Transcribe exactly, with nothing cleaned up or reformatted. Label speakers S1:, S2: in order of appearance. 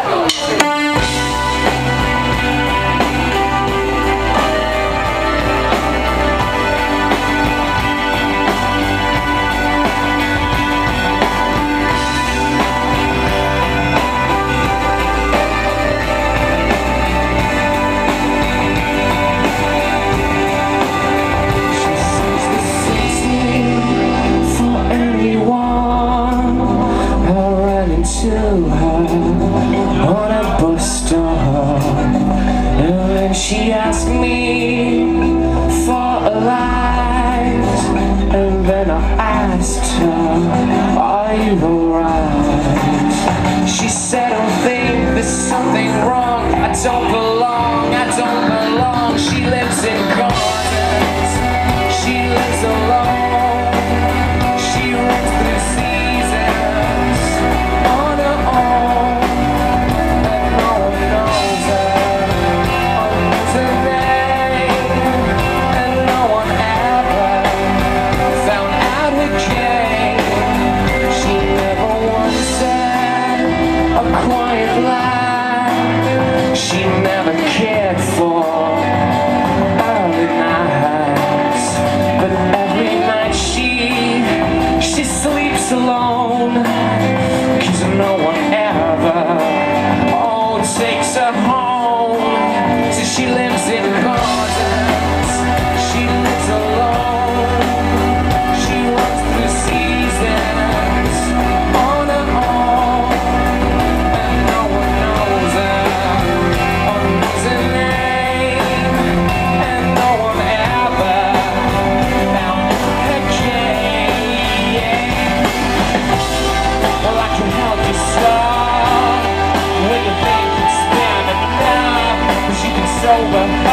S1: To her on a bus stop, and then she asked me for a light, and then I asked her, are you alright? She said, I think there's something wrong, I don't belong, I don't belong. She lives in gardens, she lives alone, she runs through seasons on her own, and no one knows her, or knows her name, and no one ever found out her game. She never once said a quiet lie, she never cared for early nights, but every night she, she sleeps alone, 'cause no one ever, oh, takes her home. So she lives in gardens, she lives alone, she runs through seasons on her own, and no one knows her, or knows her name, and no one ever found her game. Well, I can help you stop when you think it's been enough, 'cause you can sober